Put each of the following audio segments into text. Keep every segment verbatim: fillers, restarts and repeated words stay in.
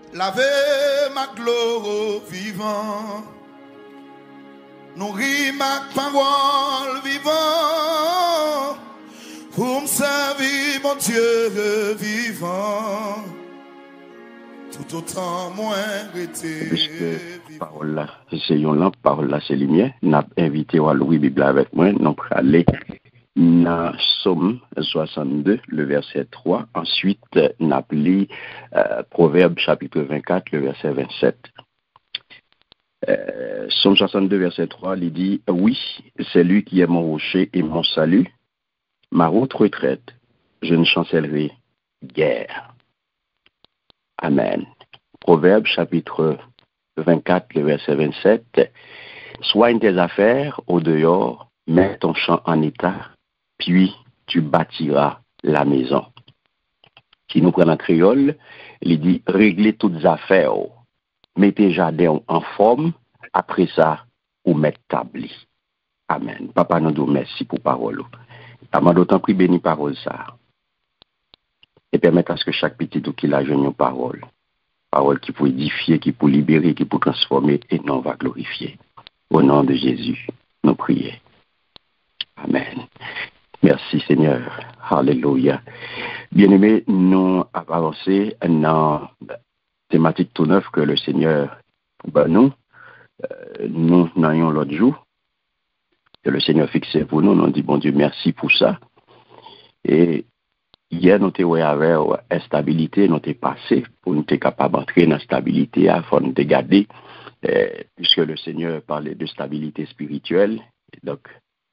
Lavez ma gloire vivant. Nourris ma parole vivant. Pour me servir, mon Dieu vivant. Tout autant moins été vivant. Parole là, c'est une lampe, parole là, c'est lumière. N'a invité à Louis Bible avec moi. Nous pour aller dans Somme soixante-deux, le verset trois. Ensuite, nous appelé euh, Proverbe chapitre vingt-quatre, le verset vingt-sept. Euh, Somme soixante-deux, verset trois, il dit: oui, c'est lui qui est mon rocher et mon salut, ma route retraite, je ne chancellerai guère. Amen. Proverbe chapitre vingt-quatre, le verset vingt-sept. Soigne tes affaires au dehors, mets ton champ en état, puis tu bâtiras la maison. Si nous prenons en créole, il dit: réglez toutes affaires, mettez jardin en forme, après ça, ou mettez tabli. Amen. Papa, nous disons merci pour parole. Papa, d'autant plus béni parole ça. Et permettre à ce que chaque petit ou qui la jeune une parole. Parole qui peut édifier, qui peut libérer, qui peut transformer, et non va glorifier. Au nom de Jésus, nous prions. Amen. Merci Seigneur. Alléluia. Bien-aimés, nous avons avancé dans la thématique tout neuf que le Seigneur ben nous, euh, nous n'ayons l'autre jour, que le Seigneur fixé pour nous. Nous dit bon Dieu, merci pour ça. Et hier, nous avons avec instabilité, nous avons passé pour nous être capables d'entrer dans la stabilité, afin de garder, euh, puisque le Seigneur parlait de stabilité spirituelle. Et donc,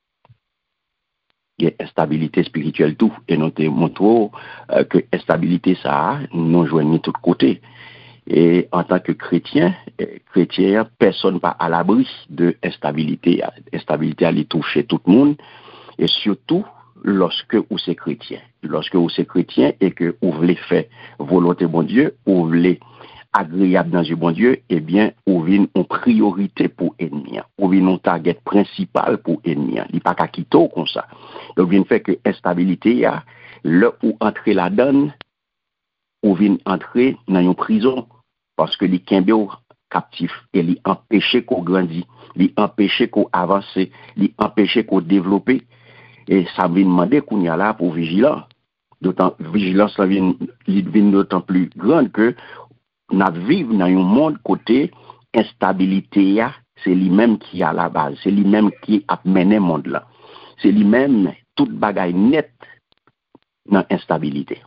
il y a instabilité spirituelle tout. Et nous avons montré euh, que l'instabilité, ça, nous joignons de tous côtés. Et en tant que chrétien, chrétien, personne pas à l'abri de instabilité. Instabilité allait toucher tout le monde. Et surtout, lorsque vous êtes chrétien. Lorsque vous êtes chrétien et que vous voulez faire volonté bon Dieu, vous voulez agréable dans le bon Dieu, eh bien, vous venez en priorité pour ennemi. Vous venez en target principal pour ennemi. Il n'y a pas qu'à quitter comme ça. Donc, vous fait que instabilité, là où entrer la donne, vous venez entrer dans une prison parce que les Kimbéo captif et les empêcher qu'on grandisse, les empêcher qu'on avance, les empêcher qu'on développe. Et ça vient demander qu'on y a là pour vigilance. D'autant, vigilance, ça vient, vient d'autant plus grande que nous vivons dans un monde côté instabilité, c'est lui-même qui est à la base, c'est lui-même qui a mené le monde là. C'est lui-même, toute bagaille nette dans l'instabilité.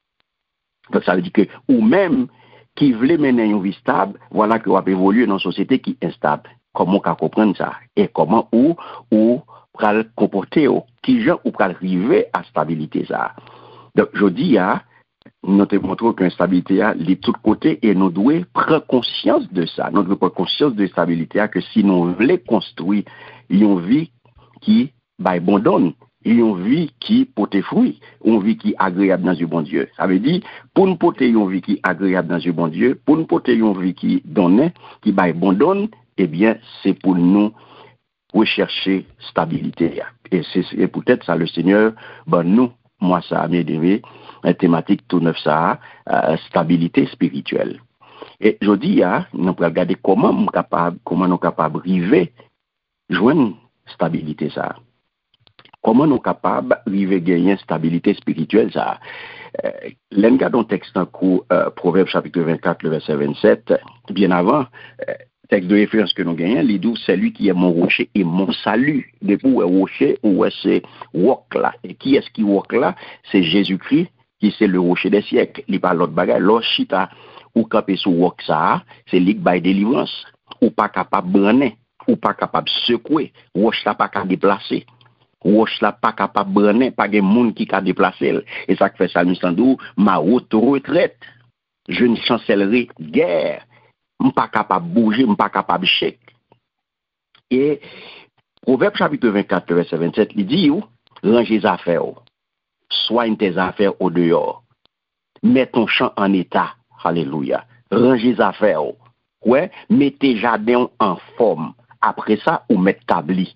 Donc ça veut dire que, ou même, qui voulait mener une vie stable, voilà que va évoluer dans une société qui est instable. Comment on peut comprendre ça? Et comment ou, ou, pour comporter, qui gens ou pour arriver à stabilité ça. Donc, je dis, nous te montrons que l'instabilité est de tous côtés et nous devons prendre conscience de ça. Nous devons prendre conscience de la stabilité que si nous voulons construire une vie qui abandonne, une vie qui porte fruit, une vie qui est agréable dans le bon Dieu. Ça veut dire, pour nous porter une vie qui est agréable dans le bon Dieu, pour nous porter une vie qui donne, qui abandonne, eh bien, c'est pour nous rechercher stabilité. Et c'est peut-être ça le Seigneur, ben nous, moi ça m'a aidé, la thématique tout neuf ça, euh, stabilité spirituelle. Et je dis, hein, nous pouvons regarder comment nous capable, comment nous capables d'arriver joindre stabilité ça. Comment nous capables d'arriver gagner stabilité spirituelle ça. Euh, L'un dans texte en cours, euh, Proverbe chapitre vingt-quatre, le verset vingt-sept, bien avant, euh, texte de référence que nous gagnons, il dit c'est lui qui est mon rocher et mon salut. Depuis où est rocher, où est ce roc là. Et qui est-ce qui roc là? C'est Jésus-Christ qui c'est le rocher des siècles. Il parle l'autre bagage, l'autre chita ou camper sous roc ça, c'est lui qui bail délivrance. Ou pas capable de branner, ou pas capable de secouer, roche là pas capable de déplacer. Roche là pas capable de branner, pas de monde qui peut déplacer. Et ça fait ça, nous ma route retraite. Je ne chancellerai guère. Je ne suis pas capable de bouger, je ne suis pas capable de chèque. Et Proverbe chapitre vingt-quatre, verset vingt-sept, il dit, rangez les affaires, soigne tes affaires au dehors, mets ton champ en état, alléluia, rangez les affaires, ouais, mets tes jardins en forme, après ça, ou mettre tabli.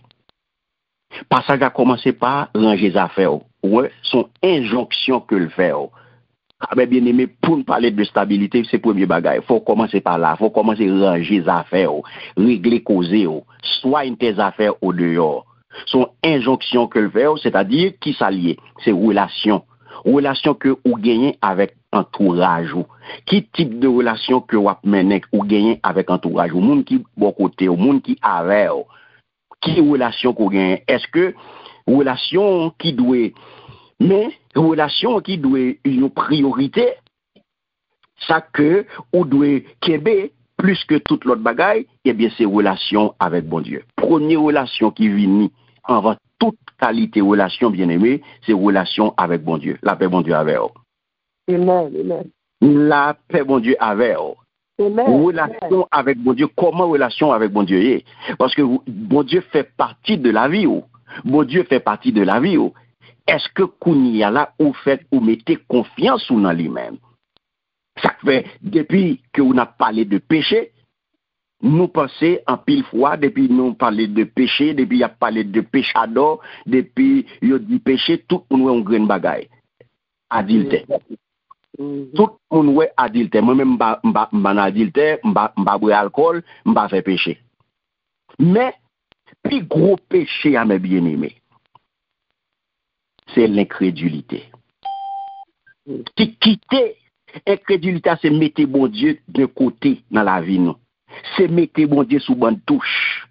Passage a commencé par ranger les affaires, ouais, son injonction que le fait. Ah ben bien aimé, pour nous parler de stabilité, c'est le premier bagage. Il faut commencer par là. Il faut commencer à ranger les affaires, régler causer, soigner tes affaires au dehors. Son injonction que le fait, c'est-à-dire qui s'allie, c'est relation. Relation que vous gagnez avec entourage. Qui type de relation que vous menez ou gagnez avec entourage? Au monde qui bon côté, au monde qui avec. Qui relation que vous gagnez? Est-ce que relation qui doit mais relation qui doit une priorité, ça que ou doit kebe plus que toute l'autre bagaille, eh bien c'est relation avec bon Dieu. Première relation qui vient avant toute qualité relation bien aimée, c'est relation avec bon Dieu. La paix bon Dieu avec vous. Amen, amen. La paix bon Dieu avec vous. Amen. Relation amen. Avec bon Dieu, comment relation avec bon Dieu est? Parce que bon Dieu fait partie de la vie. Bon Dieu fait partie de la vie. Est-ce que Kounia là, ou fait, ou mettez confiance dans lui-même? Ça fait, depuis que on a parlé de péché, nous pensons en pile fois, depuis nous parlé de péché, depuis il a parlé de péchador, depuis il a dit péché, tout le monde est en grain bagaille. Adultère. Mm-hmm. Tout le monde est adultère. Moi-même, je suis en adultère, je ne bois alcool, je ne fais péché. Mais, plus gros péché à mes bien-aimés, c'est l'incrédulité. Qui quitter incrédulité, c'est mettre bon Dieu de côté dans la vie. Non? C'est mettre bon Dieu sous bonne touche.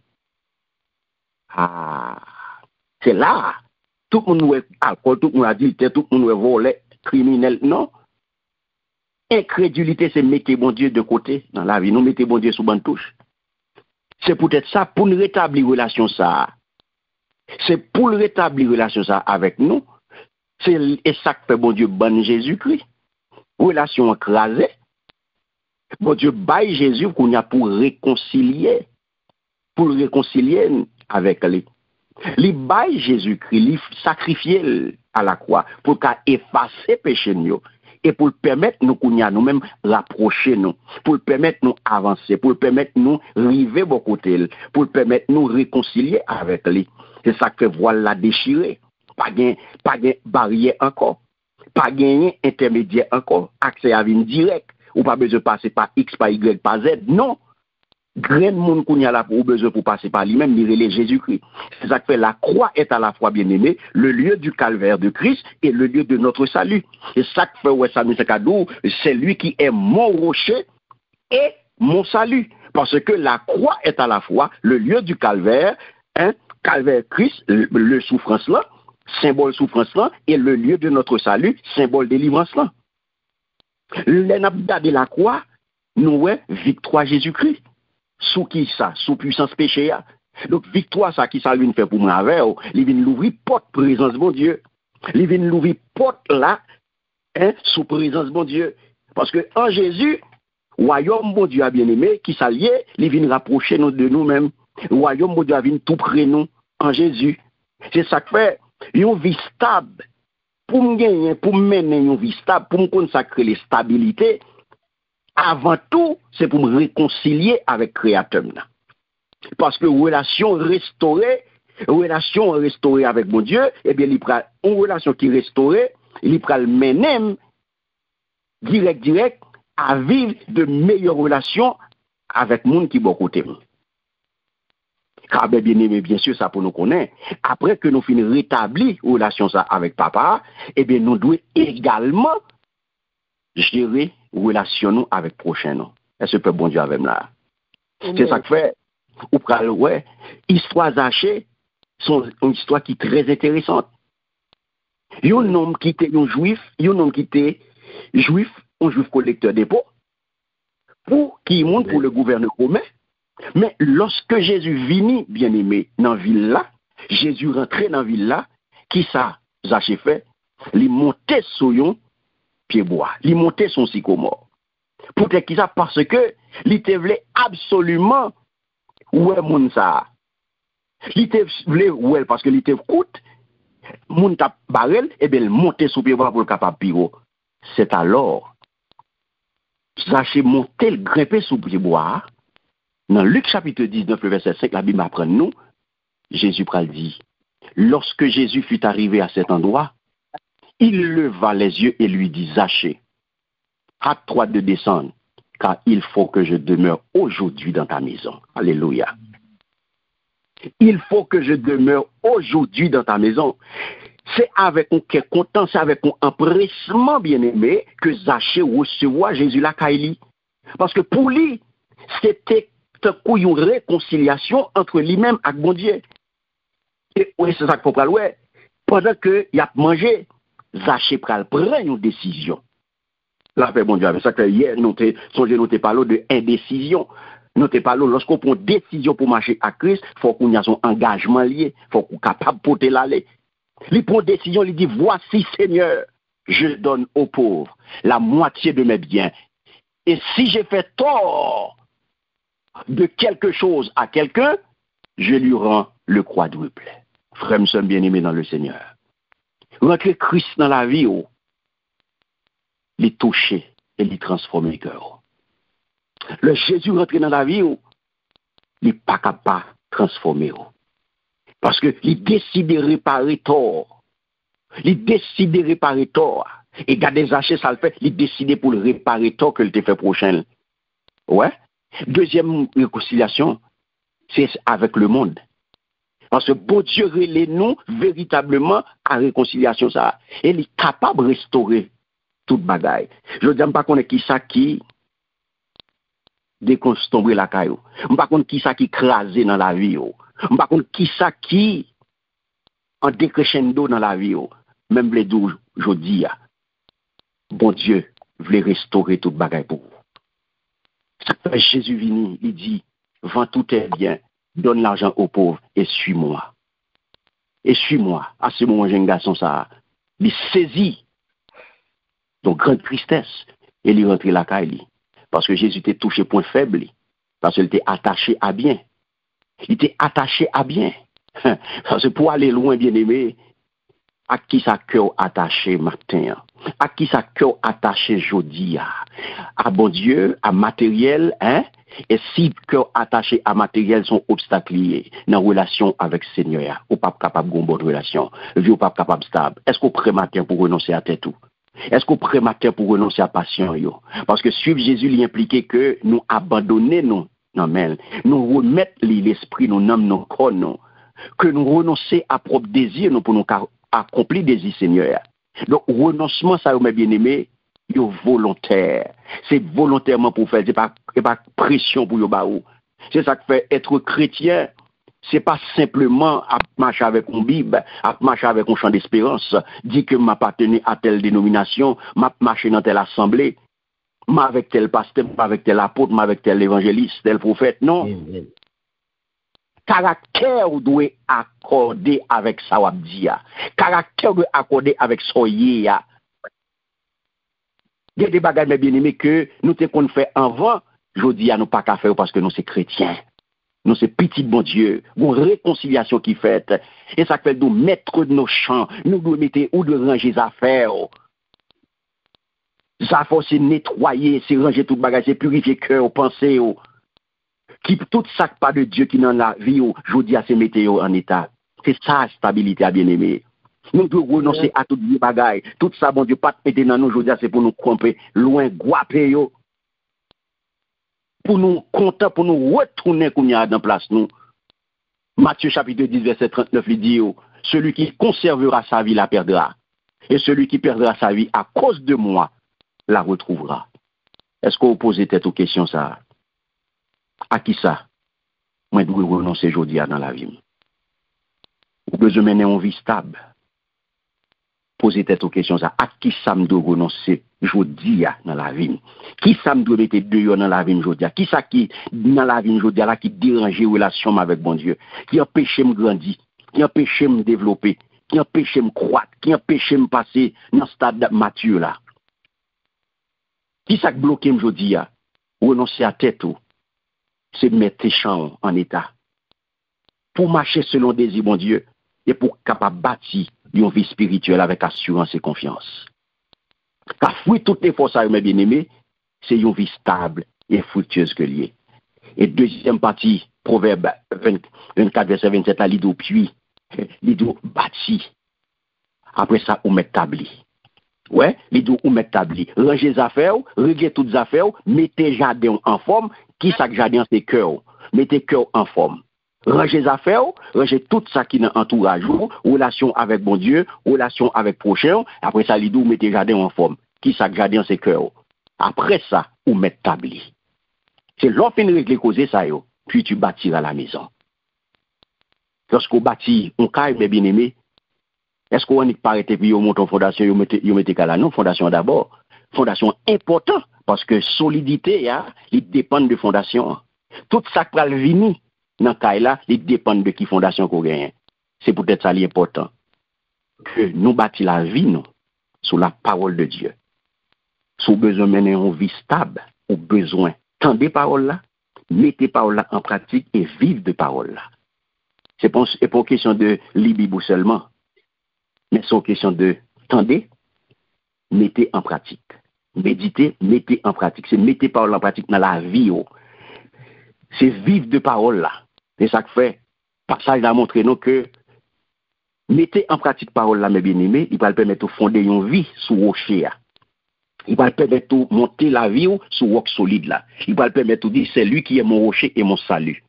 Ah, c'est là. Tout le monde est alcool, tout le monde adultère, tout le monde est volé, criminel. Non. Incrédulité, c'est mettre bon Dieu de côté dans la vie. Nous mettez bon Dieu sous bonne touche. C'est peut-être ça pour nous rétablir relation ça. C'est pour rétablir relation ça avec nous. C'est et ça que fait bon Dieu ban Jésus-Christ. Relation écrasée. Bon Dieu baille Jésus qu'on a pour réconcilier. Pour réconcilier avec lui. Il baille Jésus-Christ, il sacrifier à la croix pour qu'à effacer péché nous et pour permettre nous qu'on a nous-mêmes rapprocher nous, pour permettre nous avancer, pour permettre nous arriver bon côté, pour permettre nous réconcilier avec lui. C'est ça que voile la déchirée. Pas gain, pas gain barrière encore. Pas gagner intermédiaire encore. Accès à vie direct. Ou pas besoin de passer par X, par Y, par Z. Non. Grand monde qu'on y a là pour besoin pour passer par lui-même, il Jésus-Christ. C'est ça que fait la croix est à la fois bien-aimée, le lieu du calvaire de Christ et le lieu de notre salut. C'est ça que fait ouais, ça nous cadeau, c'est lui qui est mon rocher et mon salut. Parce que la croix est à la fois le lieu du calvaire, hein, calvaire Christ, le, le souffrance là, symbole souffrance là, et le lieu de notre salut, symbole délivrance là. L'enabda de la croix, nous ouais, victoire Jésus-Christ. Sous qui ça? Sous puissance péché. Donc, victoire, ça qui ça lui fait pour moi avec, il vient l'ouvrir porte présence mon Dieu. Il vient l'ouvrir porte là, hein, sous présence mon Dieu. Parce que en Jésus, royaume mon Dieu a bien aimé, qui s'allie, il vient rapprocher nous de nous-mêmes. Royaume mon Dieu a vient tout près nous en Jésus. C'est ça que fait une vie stable. Pour me gagner, pour mener une vie stable, pour me consacrer les stabilités, avant tout, c'est pour me réconcilier avec le Créateur. Parce que relation restaurée, relation restaurée avec mon Dieu, eh bien, il prend une relation qui est restaurée, il prend le mener direct, direct, à vivre de meilleures relations avec le monde qui est bon côté. Car bien aimé, bien sûr, ça pour nous connaître. Après que nous finissons rétablir relation ça avec papa, eh bien, nous devons également gérer relation avec prochain nous. Est-ce que bon Dieu avec là? Mm-hmm. C'est ça que fait. Ou pral ouais, histoire Zachée, sont une histoire qui est très intéressante. Il y a un homme qui était un juif, il y a un homme qui était juif, un juif collecteur d'impôts, pour qui monte pour le gouverneur romain. Mais lorsque Jésus vini, bien aimé, dans la ville là, Jésus rentrait dans la ville là, qui ça, Zachée fait? Il montait sur un pied bois, il montait son sycomore. Pour te qui ça? Parce que il te voulait absolument ouais moun ça. Il te voulait ouais parce que il te coûte, moun tap barel, et bien il montait sur pied bois pour le capable piro. C'est alors, Zachée montait, le grimper sur pied bois. Dans Luc chapitre dix-neuf, le verset cinq, la Bible apprend nous, Jésus pral dit, lorsque Jésus fut arrivé à cet endroit, il leva les yeux et lui dit, Zachée, hâte-toi de descendre, car il faut que je demeure aujourd'hui dans ta maison. Alléluia. Il faut que je demeure aujourd'hui dans ta maison. C'est avec un cœur content, c'est avec un empressement bien-aimé que Zachée recevoir Jésus la Kaili. Parce que pour lui, c'était une réconciliation entre lui-même et bon Dieu. Et oui, c'est ça qu'il faut prendre. Ouais. Pendant qu'il a mangé, Zachée prend une décision. La paix, bon Dieu, avec ça que hier, nous avons parlé de indécision. Nous avons parlé, lorsqu'on prend une décision pour marcher à Christ, il faut qu'on ait son engagement lié, il faut qu'on soit capable de porter l'aller. Il prend une décision, il dit, voici Seigneur, je donne aux pauvres la moitié de mes biens. Et si j'ai fait tort de quelque chose à quelqu'un, je lui rends le quadruple. Frère, nous sommes bien-aimés dans le Seigneur. Rentrer Christ dans la vie, oh, les toucher et les transformer le cœur. Le Jésus rentre dans la vie, oh, il n'est pas capable de transformer. Oh. Parce qu'il décide de réparer tort. Il décide de réparer tort. Et garder Zachée, ça le fait, il décide pour le réparer tort que le fait prochain. Ouais. Deuxième réconciliation, c'est avec le monde. Parce que bon Dieu relève nous véritablement à réconciliation ça. Et il est capable de restaurer toute bagaille. Je ne dis pas qu'on est qui ça qui déconstruire la caillou. Je ne sais pas qui ça qui crasé dans la vie. Je ne sais pas qui ça qui en décrescendo dans la vie. Même les douze, je dis, bon Dieu voulait restaurer toute bagaille pour vous. Ça fait Jésus venu, il dit, vends tout tes biens, donne l'argent aux pauvres et suis-moi. Et suis-moi. À ce moment, j'ai un garçon, ça, il saisit, donc grande tristesse, et il rentre la caille. Parce que Jésus était touché point faible, parce qu'il était attaché à bien. Il était attaché à bien. Parce que pour aller loin, bien aimé, à qui sa cœur attaché matin, à qui sa cœur attaché jeudi, à bon Dieu, à matériel, hein? Et si cœur attaché à matériel sont obstaclés dans la relation avec le Seigneur, ou pas capable de bonne relation, vie ou pas capable stable, est-ce qu'on prend matin pour renoncer à tête tout? Est-ce qu'on prend matin pour renoncer à passion yo? Parce que suivre Jésus il implique que nous abandonner nous, non mais nous remettre l'esprit nous nomme nos corps nous, que nous renoncer à propre désir nous pour nous accomplir des désirs Seigneur. Donc renoncement ça mes bien-aimés, yo volontaire. C'est volontairement pour faire, c'est pas pas pression pour yo baou. C'est ça que fait être chrétien. C'est pas simplement à marcher avec une Bible, à marcher avec un champ d'espérance, dire que m'appartenais à telle dénomination, m'a marché dans telle assemblée, m'a avec tel pasteur, m'a avec tel apôtre, m'a avec tel évangéliste, tel prophète, non. Mm-hmm. Caractère doit accorder avec sa wabdia. Caractère doit accorder avec soyea. Il y a des bagages bien-aimés que nous te qu'on fait avant, je dis à nous pas qu'à faire parce que nous c'est chrétiens. Nous c'est petit bon Dieu, une réconciliation qui fait. Et ça fait nous mettre nos champs, nous devons mettre où de ranger les affaires. Ça faut c'est nettoyer, c'est ranger tout bagage, c'est purifier cœur, pensée. Qui tout ça pas de Dieu qui dans la vie, je dis à ces météo en état. C'est ça stabilité à bien-aimé. Nous devons renoncer à tout les bagages. Tout ça, bon Dieu, pas te mettre dans nous, je dis c'est pour nous camper loin, guaper yo. Pour nous compter, pour nous retourner comme il y a dans place nous. Matthieu chapitre dix, verset trente-neuf, il dit, celui qui conservera sa vie la perdra. Et celui qui perdra sa vie à cause de moi la retrouvera. Est-ce que vous posez tête aux questions ça? À qui ça? Moi, je dois renoncer aujourd'hui dans la vie. Vous besoin de mener une vie stable. Posez tête aux questions ça. À qui ça me doit renoncer aujourd'hui dans la vie? Qui ça me doit mettre dehors dans la vie aujourd'hui? Qui ça qui dans la vie aujourd'hui là qui dérange les relations avec bon Dieu? Qui empêche de me grandir? Qui empêche de me développer? Qui empêche de me croître? Qui empêche de me passer dans ce stade mature là? Qui ça qui bloque aujourd'hui? Renoncer à tête tout. C'est mettre tes champs en état. Pour marcher selon le désir, bon Dieu, et pour capable bâtir une vie spirituelle avec assurance et confiance. Car fruit toutes les forces à mes bien-aimés, c'est une vie stable et fructueuse que liée. Et deuxième partie, Proverbe vingt-quatre, verset vingt-sept, là, l'idou puis, l'idou bâti. Après ça, on met établi. Ouais, il dit ou mettre tabli, ranger les affaires, régler toutes les affaires, mettez jardin en forme, qui ça que jardin c'est cœur, mettez cœur en forme. Ranger les affaires, ranger tout ça qui est dans entourage, relation avec bon Dieu, relation avec prochain, après ça il dit ou mettez jardin en forme, qui ça que jardin c'est cœur. Après ça, ou mettre tabli. C'est l'offre de régler causer ça yo, puis tu bâtiras la maison. Lorsqu'on bâtit un caille, mes bien-aimés, est-ce qu'on n'est pas arrêté puis on monte en fondation, on mette on mette là non, fondation d'abord. Fondation important parce que solidité ya, il dépend de fondation. Tout ça qui va venir dans caille là, il dépend de qui fondation qu'on gagne. C'est peut-être ça l'important que nous bâtis la vie nous sous la parole de Dieu. Sous besoin mener une vie stable, ou besoin tendez parole là, mettez parole là en pratique et vivre de parole là. C'est pas une question de libibou seulement, mais c'est une question de tendez, mettez en pratique. Méditez, mettez en pratique. C'est mettez parole en pratique dans la vie. Oh. C'est vivre de parole là. C'est ça que fait. Passage a montré nous que mettez en pratique parole là, mes bien-aimés, il va permettre de fonder une vie sous rocher. Il va permettre de monter la vie sous roc solide là. Il va permettre de dire c'est lui qui est mon rocher et mon salut.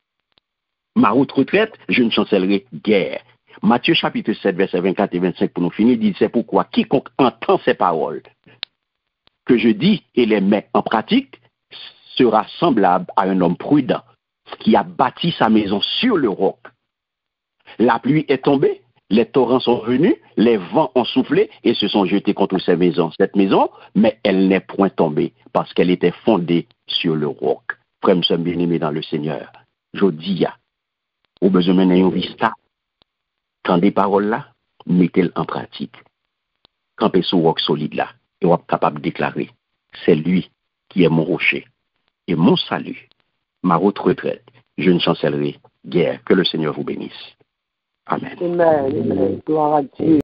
Ma route retraite, je ne chancellerai guère. Matthieu chapitre sept, verset vingt-quatre et vingt-cinq pour nous finir, dit c'est pourquoi quiconque entend ces paroles que je dis et les met en pratique sera semblable à un homme prudent qui a bâti sa maison sur le roc. La pluie est tombée, les torrents sont venus, les vents ont soufflé et se sont jetés contre ces maisons. Cette maison, mais elle n'est point tombée parce qu'elle était fondée sur le roc. Frères, nous sommes bien-aimés dans le Seigneur. Je dis, au besoin d'un une vie stable. Quand des paroles là, mettez-les en pratique. Campez sur roc solide là, et vous êtes capable de déclarer, c'est lui qui est mon rocher et mon salut, ma route retraite. Je ne chancellerai guère. Que le Seigneur vous bénisse. Amen. Amen. Amen. Gloire à Dieu.